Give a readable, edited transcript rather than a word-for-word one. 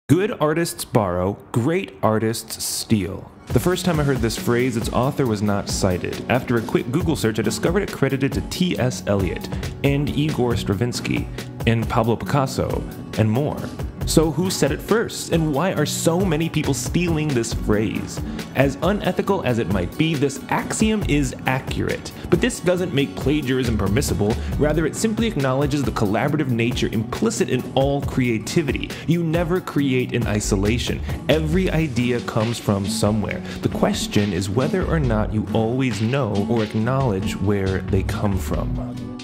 Good artists borrow, great artists steal. The first time I heard this phrase, its author was not cited. After a quick Google search, I discovered it credited to T.S. Eliot, and Igor Stravinsky, and Pablo Picasso, and more. So who said it first, and why are so many people stealing this phrase? As unethical as it might be, this axiom is accurate. But this doesn't make plagiarism permissible, rather it simply acknowledges the collaborative nature implicit in all creativity. You never create in isolation. Every idea comes from somewhere. The question is whether or not you always know or acknowledge where they come from.